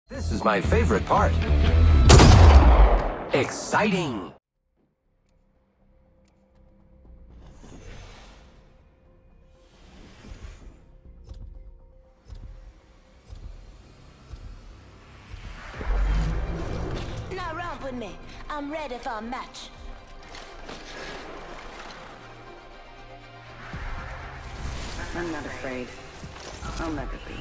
This is my favorite part. Exciting! Now romp with me. I'm ready for a match. I'm not afraid. I'll never be.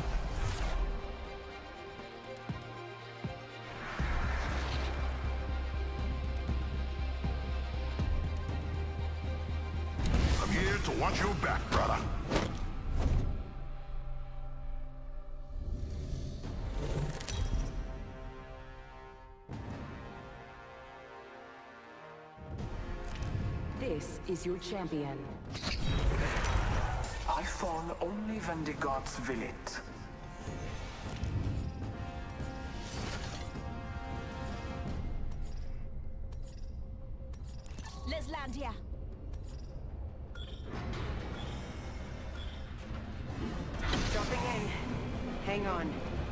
I'm here to watch your back, brother. This is your champion. I fall only when the gods will it. Let's land here. Dropping in. Hang on.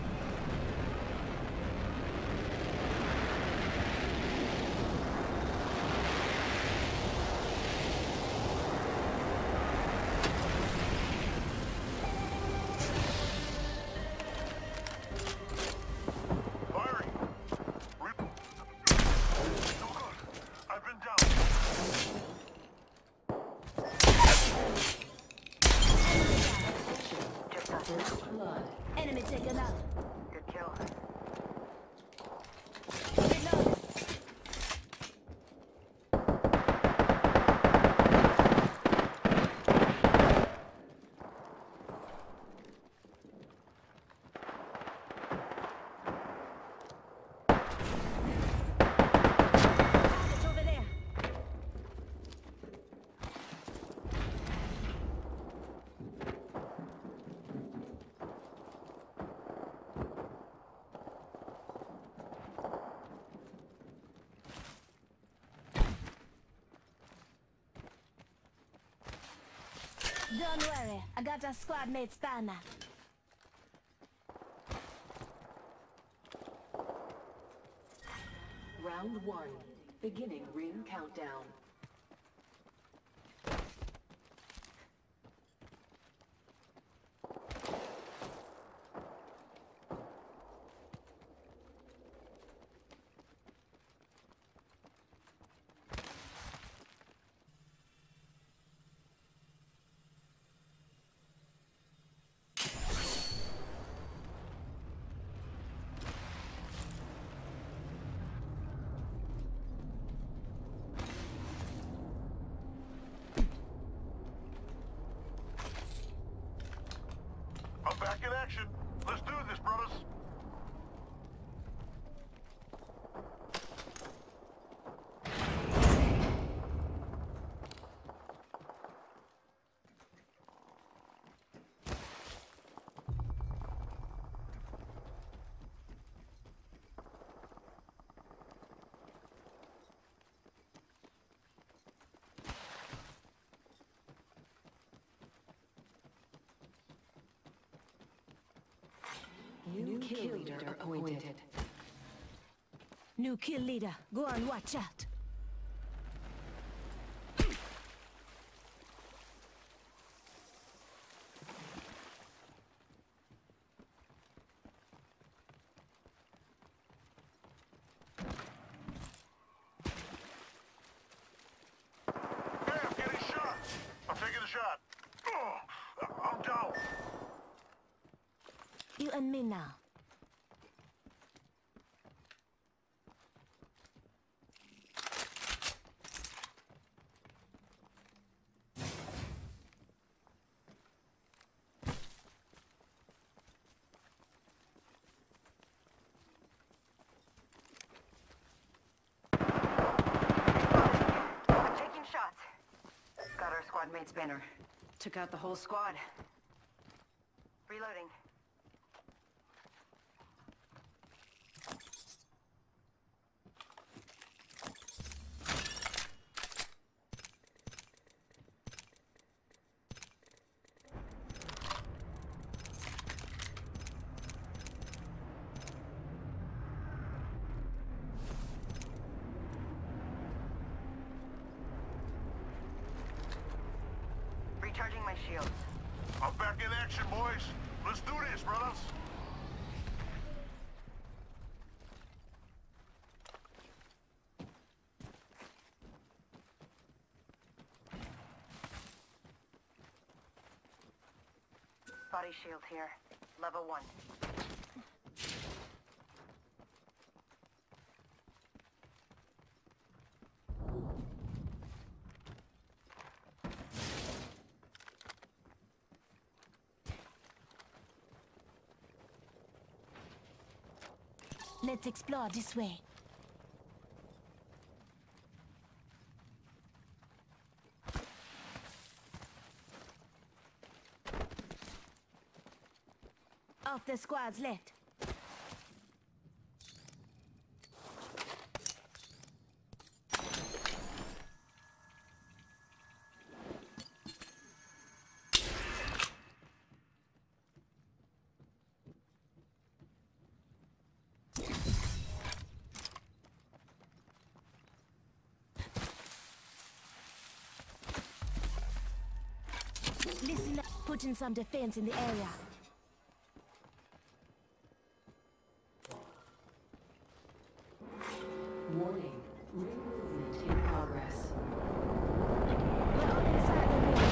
Firing. No good. I've been down. Blood. Enemy taken out. Good kill. Reload. Target over there. Don't worry, I got a squad mate's banner. Round 1. Beginning ring countdown. I'm back in action. Let's do this, brothers. New kill leader appointed. New kill leader. Go on, watch out. Hey, I'm getting shot. I'm taking a shot. I'm down. You and me now. I'm taking shots. Got our squad mate's banner. Took out the whole squad. Reloading. Recharging my shields. I'm back in action, boys. Let's do this, brothers. Body shield here. Level 1. Let's explore this way. Off the squads left. Listen up. Putting some defense in the area. Warning. Ring movement in progress. We're on inside the ring.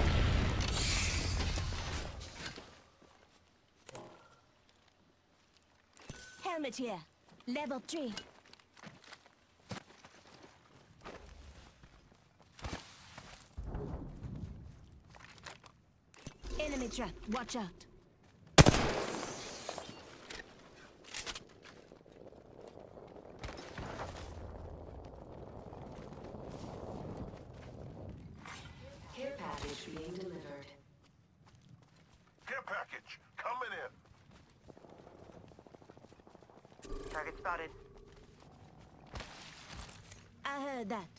Helmet here. Level 3. Enemy trap. Watch out. Care package being delivered. Care package coming in. Target spotted. I heard that.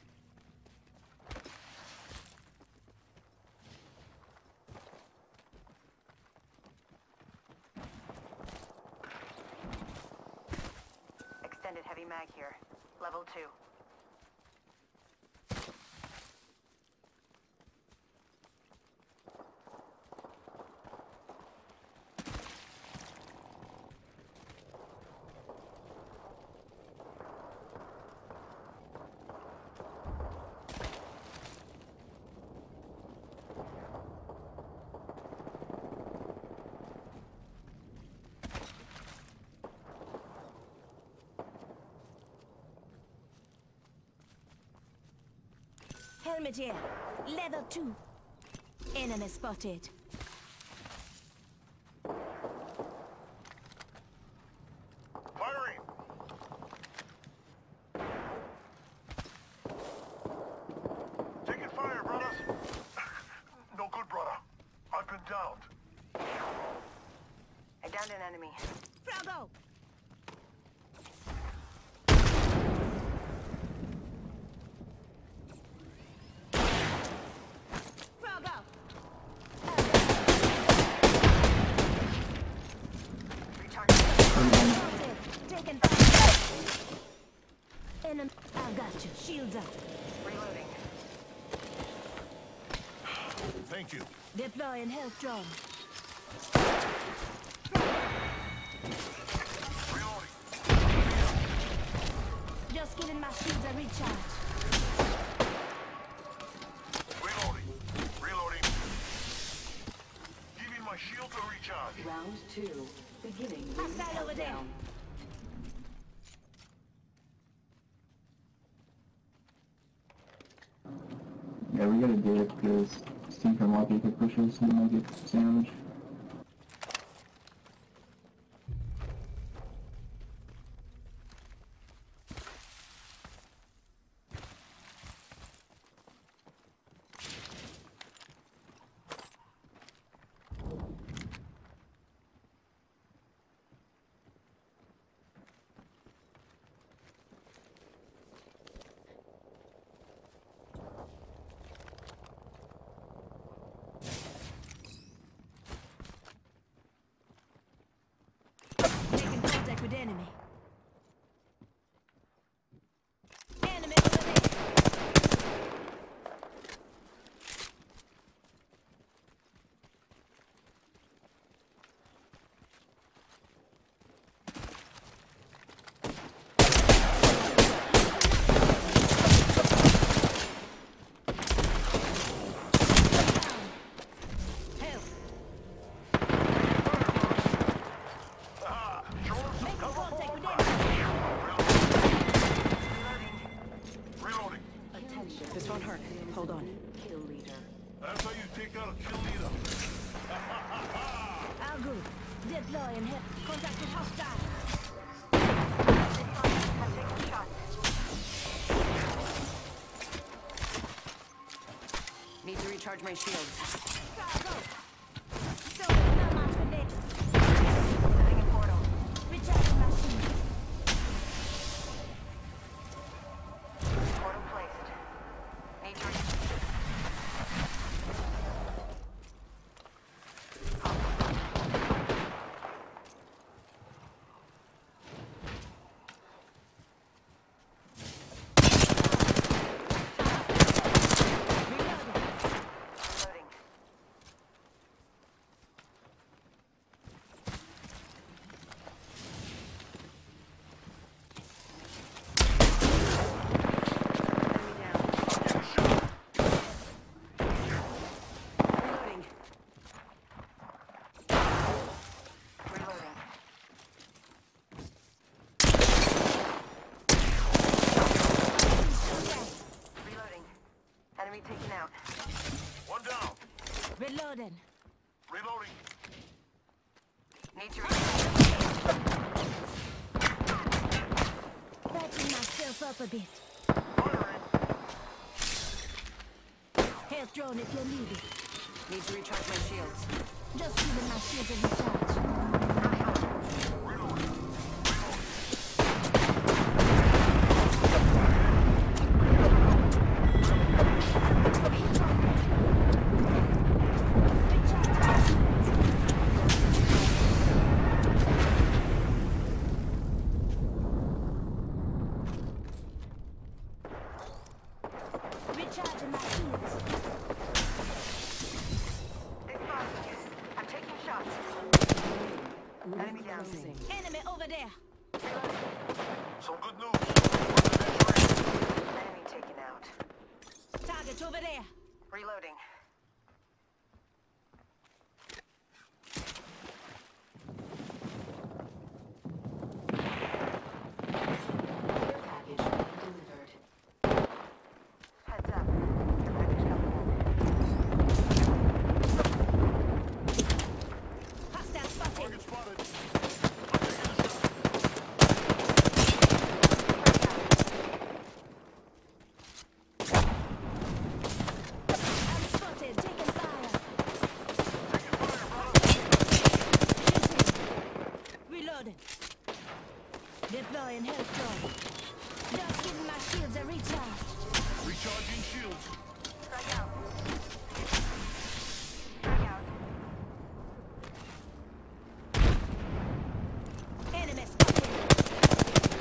Extended heavy mag here. Level 2. Helmet here. Level 2. Enemy spotted. Firing. Taking fire, brothers. No good, brother. I've been downed. I downed an enemy. Froggo! Froggo! Spotted. Taken fire. Enemy. I got you. Shields up. Reloading. Thank you. Deploying health drone. Reloading. Just giving my shields a recharge. Reloading. Reloading. Giving my shield a recharge. Round 2. Beginning ring Hostile over there. countdown. Yeah, we gotta do it because Steve can walk into pushes and might get sandwiched. one. Kill leader. That's how you take out a kill leader. All good. Deploy and hit. Contact with hostile. I'm taking shots. Need to recharge my shields. Go. Throwing thermite grenade. Setting a portal. Recharging my shield. Portal placed. Need to reloading. Enemy down. Reloading. Reloading. Reloading. Enemy taken out. One down. Reloading. Reloading. Need to Patching myself up a bit. Firing. Health drone if you need it. need to recharge my shields. Just giving my shield a recharge. Reloading. Recharging my shields. I'm taking shots. Enemy down. Enemy over there. Some good news. What's the next ring? Enemy taken out. Target over there. Reloading. Care package delivered. Heads up. Your package coming Hostile spotted. Target spotted. I'm spotted. Taking fire. Taking fire, brother. Shooting. Reloading. Deploying health drone. Just giving my shields a recharge. Recharging shields. Strike out. Strike out. Enemy spotted.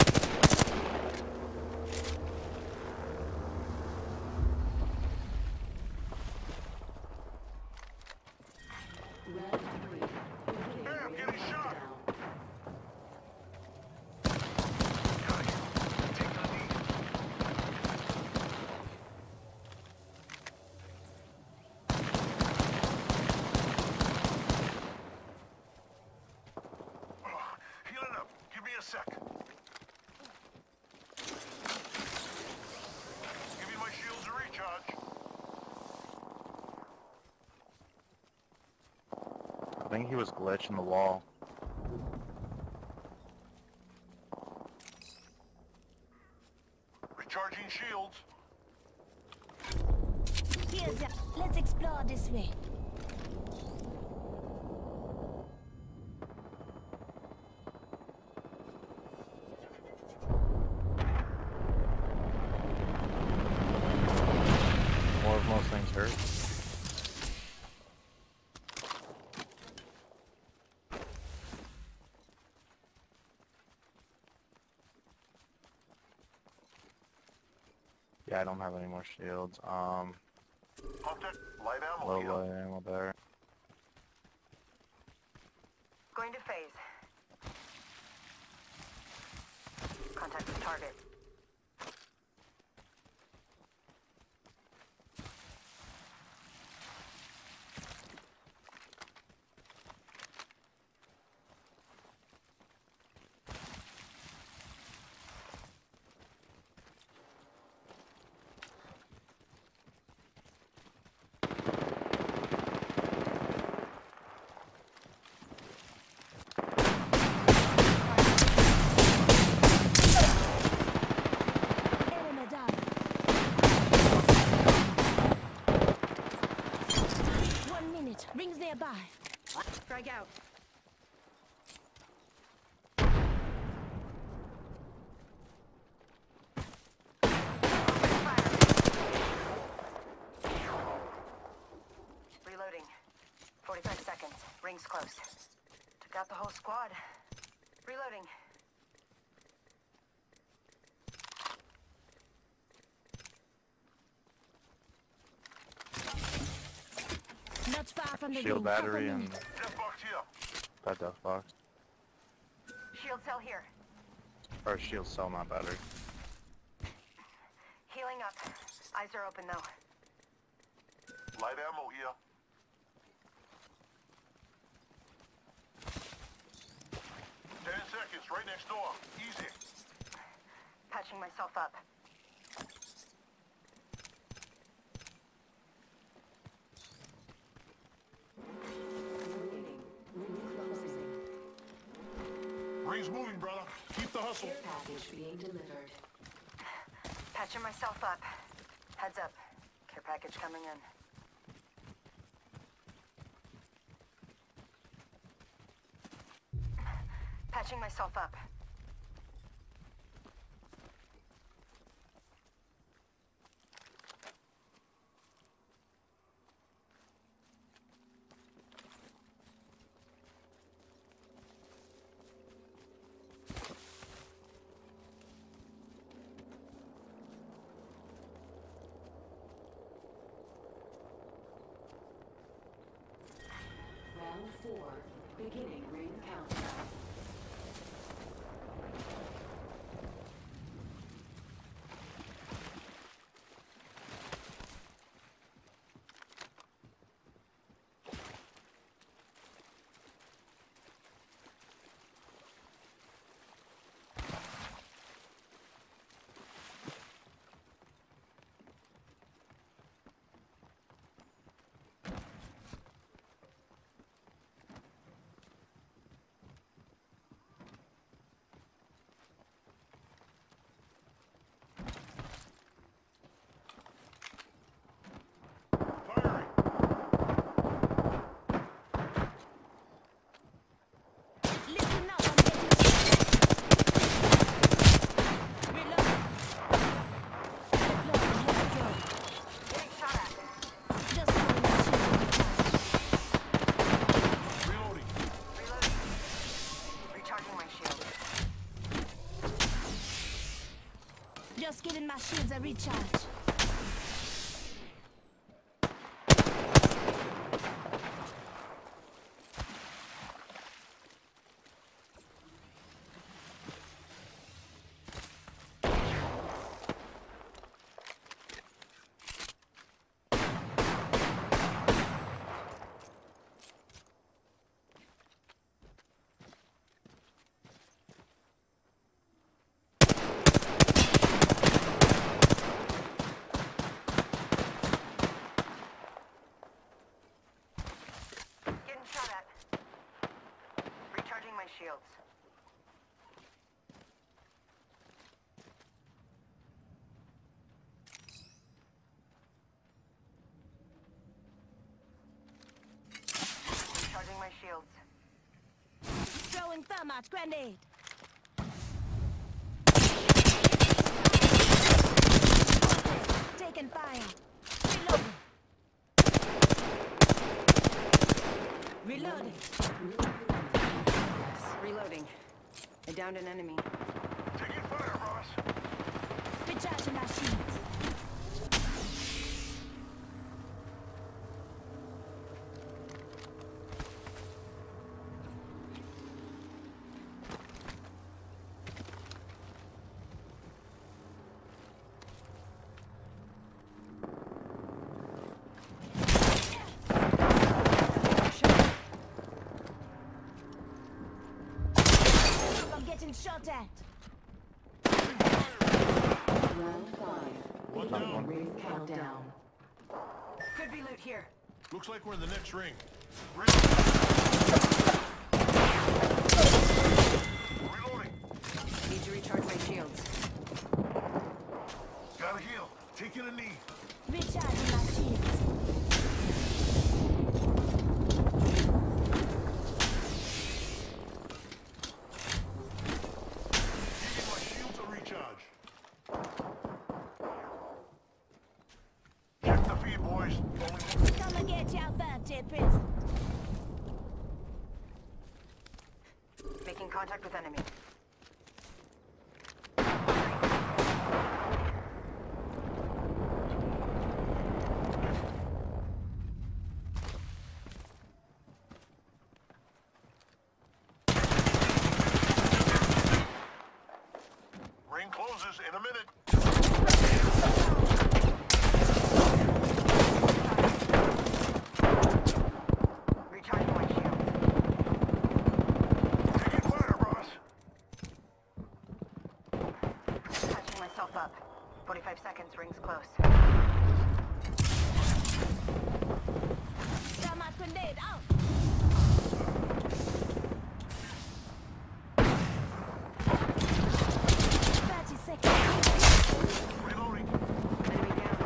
Red 3. Hey, I'm getting shot. Down. Take the lead. Healing up. Give me a sec. Give me my shields to recharge. I think he was glitching the wall. Recharging shields. Here's a... Let's explore this way. More of most things hurt. Yeah, I don't have any more shields. Contact light ammo Low here. light ammo there. Going to phase. Contact with target. out. Reloading. 45 seconds. Ring's close. Took out the whole squad. Reloading. Not far from the Shield ring. battery Cover me. and Death box here. that death box. Shield cell here. Or shield cell, not battery. Healing up. Eyes are open though. Light ammo here. Ten seconds, right next door. Easy. Patching myself up. Ring's moving, brother. Keep the hustle. Care package being delivered. Patching myself up. Heads up. Care package coming in. Patching myself up. Round 4. Beginning ring countdown. Firing. Listen up, I'm getting shot. Reload. Reload, here we go. Getting shot at. Just having my shield. Reloading. Reloading. Recharging my shield. Just giving my shields a recharge. Getting shot at. Recharging my shields. Recharging my shields. Throwing thermite grenade. Taking fire. Reloading. Reloading. Reloading. I downed an enemy. Taking fire, Ross. Recharging my shields. I'm getting shot at. Round 5. One Beginning down. ring countdown. Could be loot here. Looks like we're in the next ring. Reloading. Need to recharge my shields. Gotta heal. Taking a knee. Recharging my shields. contact with enemy. Ring closes in a minute. Recharging my shield. Taking fire, boss. Patching myself up. 45 seconds, rings close. Thermite grenade out. 30 seconds. Reloading. Enemy down.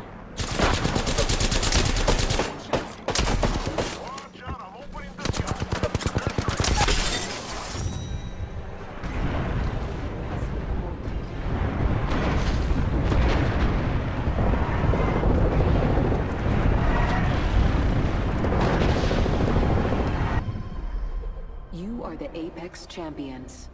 Watch out, I'm opening this guy. There's three. You are the Apex Champions.